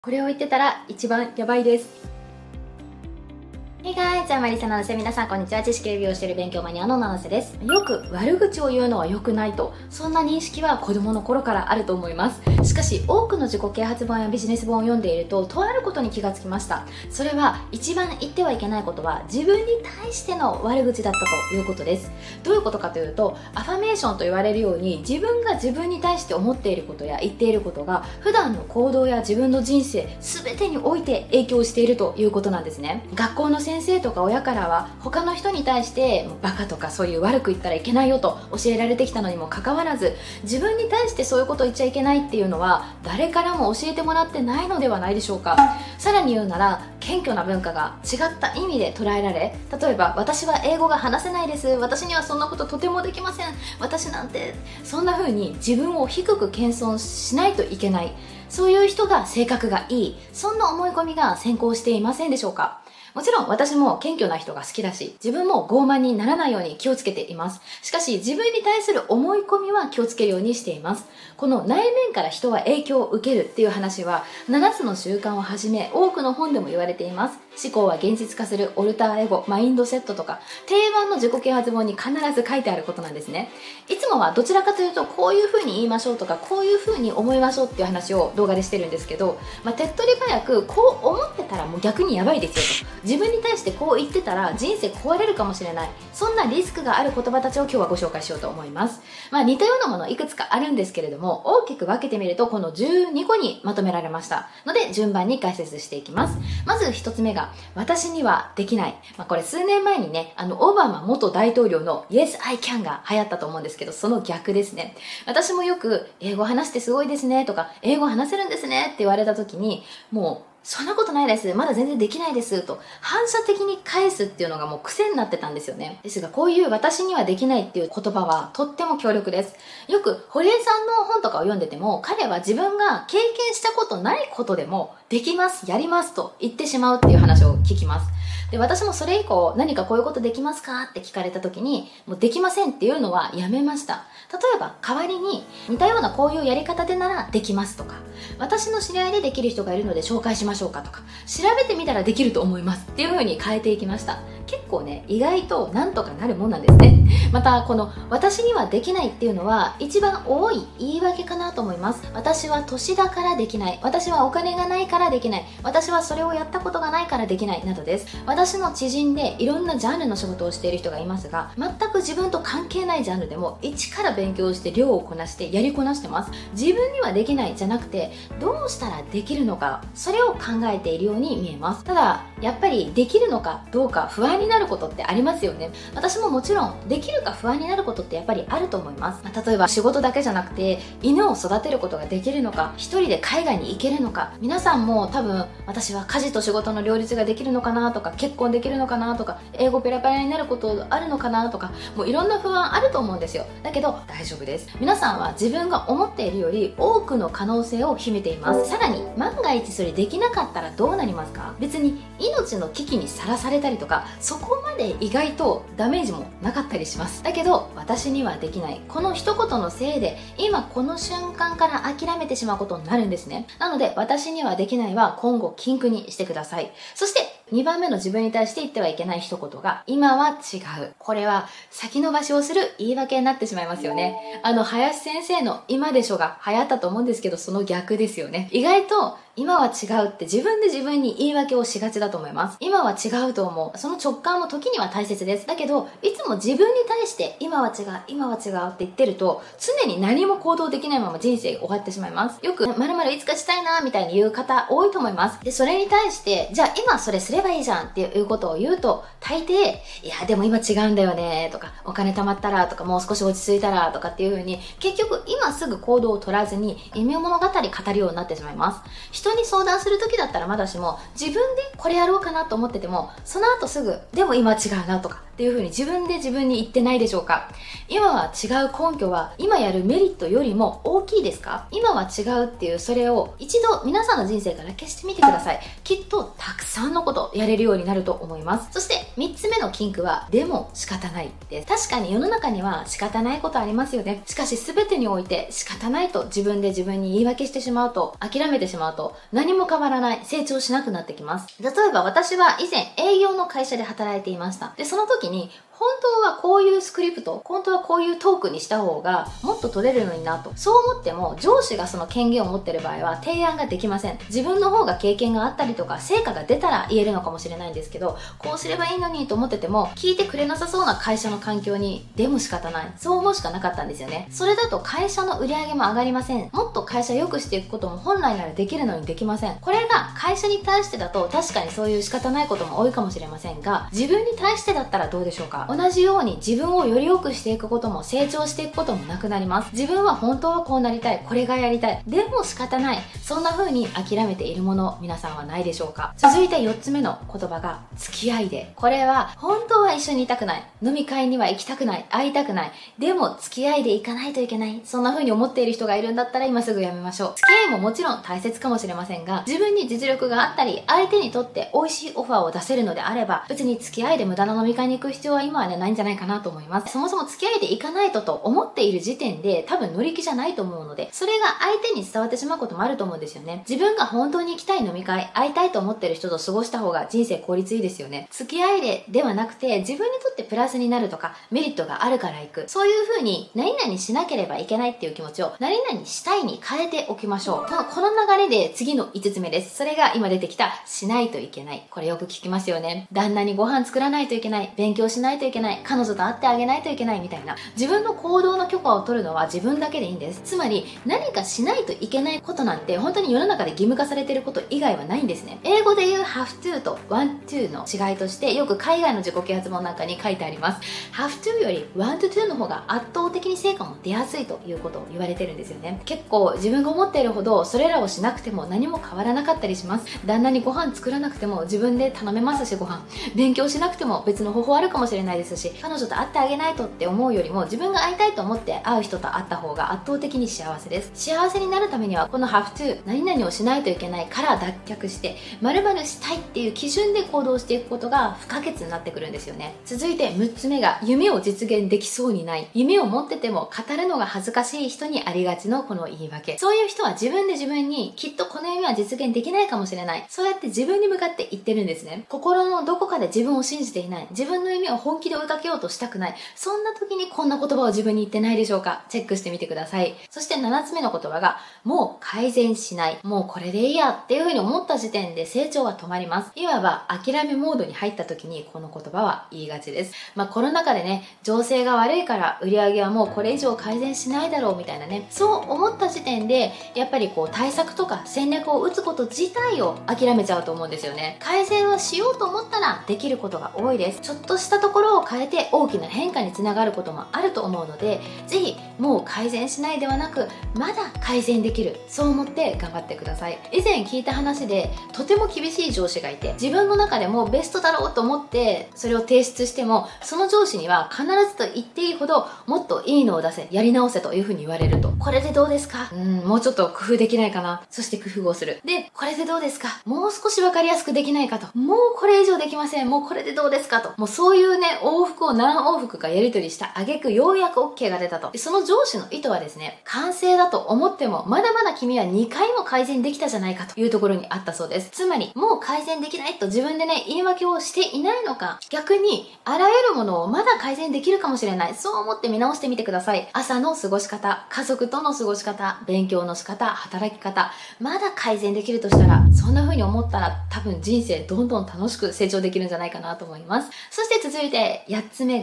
これを言ってたら一番やばいです。Hey guys! マリサ七瀬。皆さんこんにちは。知識レビューをしている勉強マニアの七瀬です。よく悪口を言うのは良くないと、そんな認識は子供の頃からあると思います。しかし多くの自己啓発本やビジネス本を読んでいると、とあることに気がつきました。それは一番言ってはいけないことは自分に対しての悪口だったということです。どういうことかというと、アファメーションと言われるように、自分が自分に対して思っていることや言っていることが普段の行動や自分の人生全てにおいて影響しているということなんですね。学校の先生とか親からは他の人に対してバカとかそういう悪く言ったらいけないよと教えられてきたのにもかかわらず、自分に対してそういうことを言っちゃいけないっていうのは誰からも教えてもらってないのではないでしょうか。さらに言うなら、謙虚な文化が違った意味で捉えられ、例えば私は英語が話せないです、私にはそんなこととてもできません、私なんて、そんな風に自分を低く謙遜しないといけない、そういう人が性格がいい、そんな思い込みが先行していませんでしょうか。もちろん私も謙虚な人が好きだし、自分も傲慢にならないように気をつけています。しかし自分に対する思い込みは気をつけるようにしています。この内面から人は影響を受けるっていう話は7つの習慣をはじめ多くの本でも言われています。思考は現実化する、オルターエゴ、マインドセットとか定番の自己啓発本に必ず書いてあることなんですね。いつもはどちらかというとこういう風に言いましょうとかこういう風に思いましょうっていう話を動画でしてるんですけど、手っ取り早くこう思ってたらもう逆にやばいですよと、自分に対してこう言ってたら人生壊れるかもしれない、そんなリスクがある言葉たちを今日はご紹介しようと思います。似たようなものいくつかあるんですけれども、大きく分けてみるとこの12個にまとめられましたので順番に解説していきます。まず1つ目が私にはできない。これ数年前にね、オバマ元大統領の Yes I can が流行ったと思うんですけど、その逆ですね。私もよく英語話してすごいですねとか英語話せるんですねって言われた時に、もうそんなことないです、まだ全然できないですと反射的に返すっていうのがもう癖になってたんですよね。ですがこういう私にはできないっていう言葉はとっても強力です。よく堀江さんの本とかを読んでても、彼は自分が経験したことないことでもできます、やりますと言ってしまうっていう話を聞きます。で、私もそれ以降何かこういうことできますかって聞かれた時に、もうできませんっていうのはやめました。例えば代わりに似たようなこういうやり方でならできますとか、私の知り合いでできる人がいるので紹介しましょうかとか、調べてみたらできると思いますっていう風に変えていきました。結構ね、意外となんとかなるもんなんですね。またこの私にはできないっていうのは一番多い言い訳かなと思います。私は年だからできない、私はお金がないからできない、私はそれをやったことがないからできないなどです。私の知人でいろんなジャンルの仕事をしている人がいますが、全く自分と関係ないジャンルでも一から勉強して量をこなしてやりこなしてます。自分にはできないじゃなくて、どうしたらできるのか、それを考えているように見えます。ただやっぱりできるのかどうか不安になることってありますよね。私ももちろんできるか不安になることってやっぱりあると思います。例えば仕事だけじゃなくて犬を育てることができるのか、一人で海外に行けるのか、皆さんも多分私は家事と仕事の両立ができるのかなとか、結婚できるのかなとか、英語ペラペラになることあるのかなとか、もういろんな不安あると思うんですよ。だけど大丈夫です。皆さんは自分が思っているより多くの可能性を秘めています。さらに万が一それできなかったらどうなりますか？別に命の危機にさらされたりとか、そこまで意外とダメージもなかったりします。だけど私にはできない、この一言のせいで今この瞬間から諦めてしまうことになるんですね。なので私にはできないは今後禁句にしてください。そして2番目の自分に対して言ってはいけない一言が今は違う。これは先延ばしをする言い訳になってしまいますよね。林先生の今でしょが流行ったと思うんですけど、その逆ですよね。意外と今は違うって自分で自分に言い訳をしがちだと思います。今は違うと思う。その直感も時には大切です。だけどいつも自分に対して今は違う、今は違うって言ってると、常に何も行動できないまま人生が終わってしまいます。よく〇〇いつかしたいなみたいに言う方多いと思います。でそれに対してじゃあ今それすればいいじゃんっていうことを言うと、大抵いやでも今違うんだよねとか、お金貯まったらとか、もう少し落ち着いたらとかっていう風に、結局今すぐ行動を取らずに夢物語語るようになってしまいます。人に相談する時だったらまだしも、自分でこれやろうかなと思っててもその後すぐでも今違うなとかっっていう風に自分で自分に言ってないでしょうか？今は違う根拠は今やるメリットよりも大きいですか？今は違うっていうそれを一度皆さんの人生から消してみてください。きっとたくさんのことやれるようになると思います。そして3つ目の禁句は、でも仕方ないです。確かに世の中には仕方ないことありますよね。しかし全てにおいて仕方ないと自分で自分に言い訳してしまうと、諦めてしまうと何も変わらない、成長しなくなってきます。例えば私は以前営業の会社で働いていました。で、その時に本当はこういうスクリプト、本当はこういうトークにした方がもっと取れるのになと。そう思っても上司がその権限を持っている場合は提案ができません。自分の方が経験があったりとか成果が出たら言えるのかもしれないんですけど、こうすればいいのにと思ってても聞いてくれなさそうな会社の環境に、でも仕方ない。そう思うしかなかったんですよね。それだと会社の売り上げも上がりません。もっと会社良くしていくことも本来ならできるのにできません。これが会社に対してだと確かにそういう仕方ないことも多いかもしれませんが、自分に対してだったらどうでしょうか？同じように自分をより良くしていくことも成長していくこともなくなります。自分は本当はこうなりたい、これがやりたい、でも仕方ない、そんな風に諦めているもの、皆さんはないでしょうか？続いて4つ目の言葉が付き合いで。これは本当は一緒にいたくない、飲み会には行きたくない、会いたくない、でも付き合いで行かないといけない、そんな風に思っている人がいるんだったら今すぐやめましょう。付き合いももちろん大切かもしれませんが、自分に実力があったり相手にとって美味しいオファーを出せるのであれば、別に付き合いで無駄な飲み会に行く必要は今はねないんじゃないかなと思います。そもそも付き合いで行かないとと思っている時点で多分乗り気じゃないと思うので、それが相手に伝わってしまうこともあると思うんですよね。自分が本当に行きたい飲み会、会いたいと思っている人と過ごした方が人生効率いいですよね。付き合いではなくて、自分にとってプラスになるとかメリットがあるから行く、そういう風に何々しなければいけないっていう気持ちを何々したいに変えておきましょう。この流れで次の5つ目です。それが今出てきたしないといけない。これよく聞きますよね。旦那にご飯作らないといけない、勉強しないといけない、彼女と会ってあげないといけないみたいな。自分の行動の許可を取るのは自分だけでいいんです。つまり何かしないといけないことなんて本当に世の中で義務化されていること以外はないんですね。英語で言う have to と want to の違いとしてよく海外の自己啓発本なんかに書いてあります。have to より want to の方が圧倒的に成果も出やすいということを言われてるんですよね。結構自分が思っているほどそれらをしなくても何も変わらなかったりします。旦那にご飯作らなくても自分で頼めますし、ご飯勉強しなくても別の方法あるかもしれないですし、彼女と会ってあげないとって思うよりも自分が会いたいと思って会う人と会った方が圧倒的に幸せです。幸せになるためにはこの have to 何々をしないといけないから脱却して〇〇したいっていう基準で行動していくことが不可欠になってくるんですよね。続いて6つ目が夢を実現できそうにない。夢を持ってても語るのが恥ずかしい人にありがちのこの言い訳。そういう人は自分で自分にきっとこの夢は実現できないかもしれない、そうやって自分に向かって言ってるんですね。心のどこかで自分を信じていない、自分の夢を本気で追いかけようとしたくない、そんな時にこんな言葉を自分に言ってないでしょうか？チェックしてみてください。そして7つ目の言葉がもう改善しない、もうこれでいいやっていう風に思った時点で成長は止まります。いわば諦めモードに入った時にこの言葉は言いがちです。コロナ禍でね、情勢が悪いから売り上げはもうこれ以上改善しないだろうみたいなね、そう思った時点でやっぱり対策とか戦略を打つこと自体を諦めちゃうと思うんですよね。改善をしようと思ったらできることが多いです。ちょっとしたところを変えて大きな変化につながることもあると思うので、ぜひもう改善しないではなく、まだ改善できる、そう思って頑張ってください。以前聞いた話で、とても厳しい上司がいて、自分の中でもベストだろうと思ってそれを提出しても、その上司には必ずと言っていいほどもっといいのを出せ、やり直せというふうに言われると、これでどうですか、もうちょっと工夫できないかな、そして工夫をする。で、これでどうですか、もう少し分かりやすくできないかと、もうこれ以上できません、もうこれでどうですかと、もうそういうね、往復を何往復かやり取りした挙句、ようやく OK が出たと。で、その上司の意図はですね、完成だと思ってもまだまだ君は2回も改善できたじゃないかというところにあったそうです。つまりもう改善できないと自分でね、言い訳をしていないのか、逆にあらゆるものをまだ改善できるかもしれない、そう思って見直してみてください。朝の過ごし方、家族との過ごし方、勉強の仕方、働き方、まだ改善できるとしたら、そんな風に思ったら多分人生どんどん楽しく成長できるんじゃないかなと思います。そして続いて8つ目が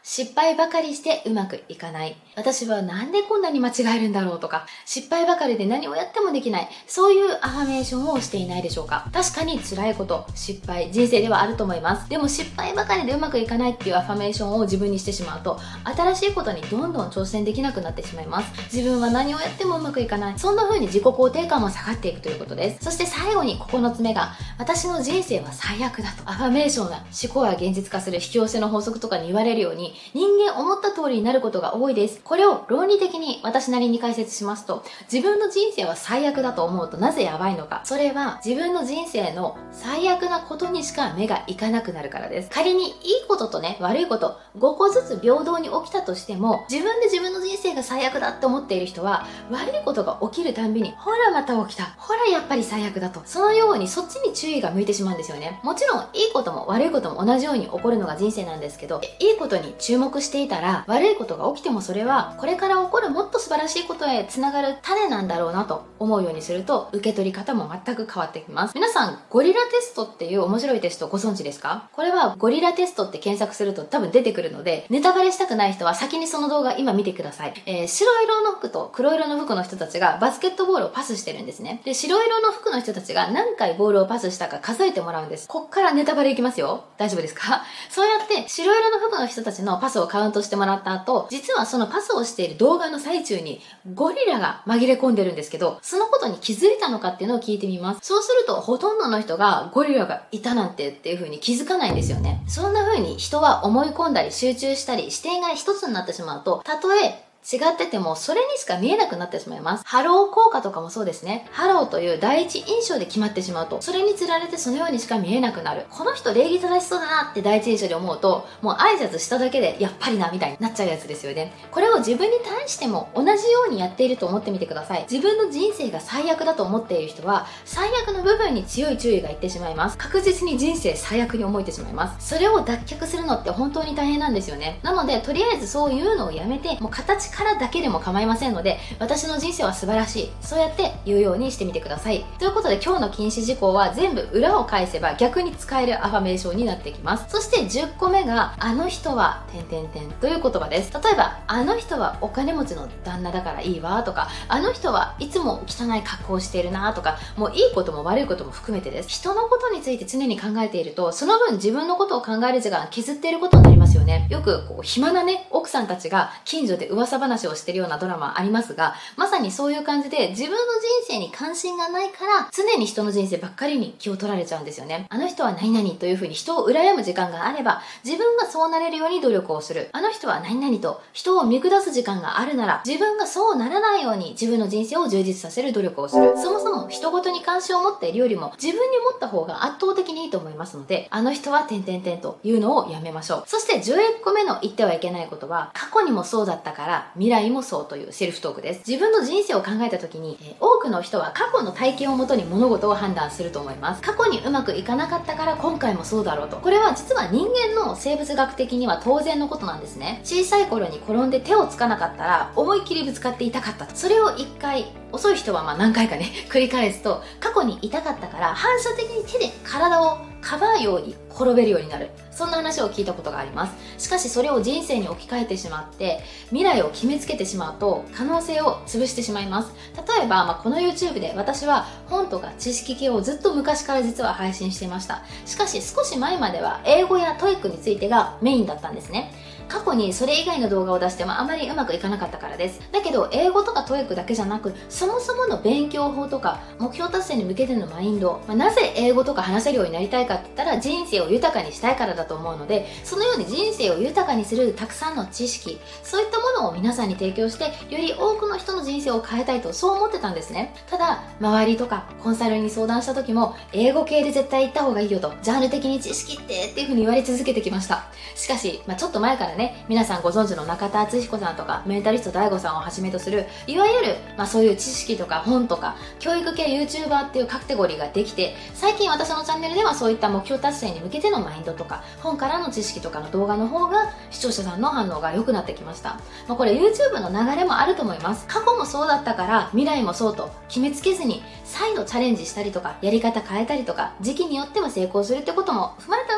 失敗ばかりしてうまくいかない。私はなんでこんなに間違えるんだろうとか、失敗ばかりで何をやってもできない。そういうアファメーションをしていないでしょうか。確かに辛いこと、失敗、人生ではあると思います。でも失敗ばかりでうまくいかないっていうアファメーションを自分にしてしまうと、新しいことにどんどん挑戦できなくなってしまいます。自分は何をやってもうまくいかない。そんな風に自己肯定感も下がっていくということです。そして最後に9つ目が、私の人生は最悪だと。アファメーションが思考や現実化する引き寄せの法則とかに言われるように、人間思った通りになることが多いです。これを論理的に私なりに解説しますと、自分の人生は最悪だと思うとなぜやばいのか。それは自分の人生の最悪なことにしか目がいかなくなるからです。仮にいいこととね、悪いこと、5個ずつ平等に起きたとしても、自分で自分の人生が最悪だって思っている人は、悪いことが起きるたんびに、ほらまた起きた。ほらやっぱり最悪だと。そのようにそっちに注意が向いてしまうんですよね。もちろんいいことも悪いことも同じように起こるのが人生なんですけど、いいことに注目していたら、悪いことが起きてもそれは、これから起こるもっと素晴らしいことへつながる種なんだろうなと思うようにすると、受け取り方も全く変わってきます。皆さん、ゴリラテストっていう面白いテストご存知ですか？これはゴリラテストって検索すると多分出てくるので、ネタバレしたくない人は先にその動画今見てください。白色の服と黒色の服の人たちがバスケットボールをパスしてるんですね。で、白色の服の人たちが何回ボールをパスしたか数えてもらうんです。こっからネタバレいきますよ。大丈夫ですか？そうやって白色の服の人たちのパスをカウントしてもらった後、実はそのパスをしている動画の最中にゴリラが紛れ込んでるんですけど、そのことに気づいたのかっていうのを聞いてみます。そうするとほとんどの人がゴリラがいたなんてっていう風に気づかないんですよね。そんな風に人は思い込んだり集中したり視点が一つになってしまうと、たとえ違っててもそれにしか見えなくなってしまいます。ハロー効果とかもそうですね。ハローという第一印象で決まってしまうと、それにつられてそのようにしか見えなくなる。この人礼儀正しそうだなって第一印象で思うと、もう挨拶しただけでやっぱりなみたいになっちゃうやつですよね。これを自分に対しても同じようにやっていると思ってみてください。自分の人生が最悪だと思っている人は、最悪の部分に強い注意がいってしまいます。確実に人生最悪に思えてしまいます。それを脱却するのって本当に大変なんですよね。なので、とりあえずそういうのをやめて、もう形からだけでも構いませんので、私の人生は素晴らしい。そうやって言うようにしてみてください。ということで今日の禁止事項は全部裏を返せば逆に使えるアファメーションになってきます。そして10個目が、あの人は、という言葉です。例えば、あの人はお金持ちの旦那だからいいわとか、あの人はいつも汚い格好をしているなとか、もういいことも悪いことも含めてです。人のことについて常に考えていると、その分自分のことを考える時間削っていることになりますよね。よく暇なね、奥さんたちが近所で噂話をしているようなドラマありますが、まさにそういう感じで自分の人生に関心がないから常に人の人生ばっかりに気を取られちゃうんですよね。あの人は何々という風に人を羨む時間があれば自分がそうなれるように努力をする。あの人は何々と人を見下す時間があるなら自分がそうならないように自分の人生を充実させる努力をする。そもそも人事に関心を持っているよりも自分に持った方が圧倒的にいいと思いますので、あの人はというのをやめましょう。そして11個目の言ってはいけないことは、過去にもそうだったから未来もそうというセルフトークです。自分の人生を考えた時に、多くの人は過去の体験をもとに物事を判断すると思います。過去にうまくいかなかったから今回もそうだろうと。これは実は人間の生物学的には当然のことなんですね。小さい頃に転んで手をつかなかったら思いっきりぶつかって痛かったと。それを1回、遅い人は何回かね繰り返すと、過去に痛かったから反射的に手で体をかばうように転べるようになる。そんな話を聞いたことがあります。しかしそれを人生に置き換えてしまって未来を決めつけてしまうと可能性を潰してしまいます。例えば、この YouTube で私は本とか知識系をずっと昔から実は配信していました。しかし少し前までは英語やトイックについてがメインだったんですね。過去にそれ以外の動画を出してもあまりうまくいかなかったからです。だけど英語とかトイックだけじゃなく、そもそもの勉強法とか目標達成に向けてのマインド、なぜ英語とか話せるようになりたいかって言ったら人生を豊かにしたいからだと思うので、そのように人生を豊かにするたくさんの知識、そういったものを皆さんに提供して、より多くの人の人生を変えたいとそう思ってたんですね。ただ周りとかコンサルに相談した時も、英語系で絶対行った方がいいよと、ジャンル的に知識っていう風に言われ続けてきました。しかし、ちょっと前からね、皆さんご存知の中田敦彦さんとかメンタリスト DAIGO さんをはじめとする、いわゆる、そういう知識とか本とか教育系 YouTuber っていうカテゴリーができて、最近私のチャンネルではそういった目標達成に向けてのマインドとか本からの知識とかの動画の方が視聴者さんの反応が良くなってきました。これ YouTube の流れもあると思います。過去もそうだったから未来もそうと決めつけずに再度チャレンジしたりとか、やり方変えたりとか、時期によっては成功するってことも踏まえた上で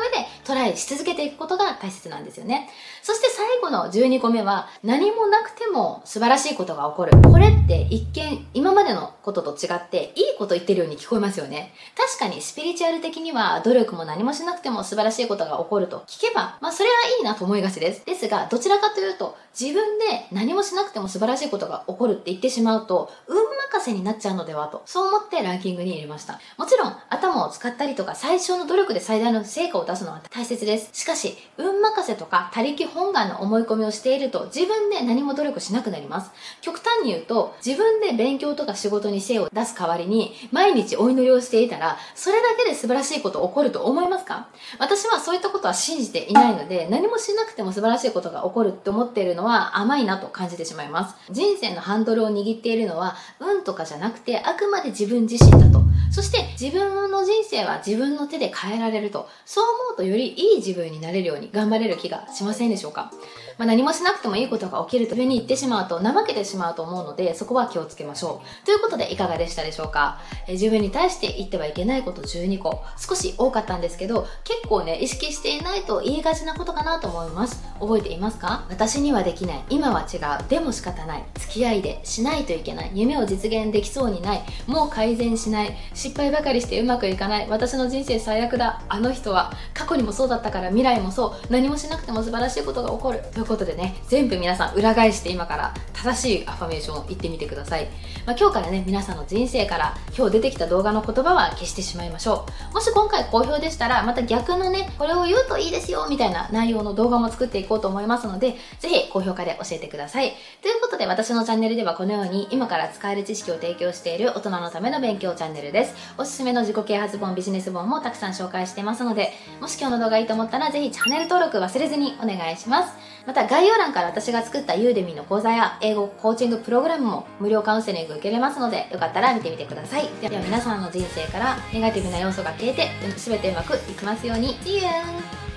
トライし続けていくことが大切なんですよね。そして最後の12個目は、何もなくても素晴らしいことが起こる。これって一見今までのことと違っていいこと言ってるように聞こえますよね。確かにスピリチュアル的には努力も何もしなくても素晴らしいことが起こると聞けば、それはいいなと思いがちです。ですが、どちらかというと、自分で何もしなくても素晴らしいことが起こるって言ってしまうと、運任せになっちゃうのではと、そう思ってランキングに入れました。もちろん、頭を使ったりとか、最小の努力で最大の成果を出すのは大切です。しかし、運任せとか、他力本願の思い込みをしていると、自分で何も努力しなくなります。極端に言うと、自分で勉強とか仕事に精を出す代わりに、毎日お祈りをしていたら、それだけで素晴らしいこと起こると思いますか？私はそういったことは信じていないので、何もしなくても素晴らしいことが起こるって思っているのは甘いなと感じてしまいます。人生のハンドルを握っているのは、運とかじゃなくて、あくまで自分自身だと。そして自分の人生は自分の手で変えられると。そう思うとよりいい自分になれるように頑張れる気がしませんでしょうか？何もしなくてもいいことが起きると上に言ってしまうと怠けてしまうと思うので、そこは気をつけましょう。ということでいかがでしたでしょうか？自分に対して言ってはいけないこと12個。少し多かったんですけど、結構ね、意識していないと言いがちなことかなと思います。覚えていますか？私にはできない。今は違う。でも仕方ない。付き合いでしないといけない。夢を実現できそうにない。もう改善しない。失敗ばかりしてうまくいかない。私の人生最悪だ。あの人は過去にもそうだったから未来もそう。何もしなくても素晴らしいことが起こる。ということでね、全部皆さん裏返して今から正しいアファメーションを言ってみてください。今日からね、皆さんの人生から今日出てきた動画の言葉は消してしまいましょう。もし今回好評でしたら、また逆のね、これを言うといいですよみたいな内容の動画も作っていこうと思いますので、ぜひ高評価で教えてください。ということで、私のチャンネルではこのように今から使える知識を提供している大人のための勉強チャンネルです。おすすめの自己啓発本、ビジネス本もたくさん紹介してますので、もし今日の動画いいと思ったらぜひチャンネル登録忘れずにお願いします。また概要欄から私が作ったユーデミの講座や英語コーチングプログラムも無料カウンセリング受けれますので、よかったら見てみてください。では皆さんの人生からネガティブな要素が消えて全てうまくいきますように。See you!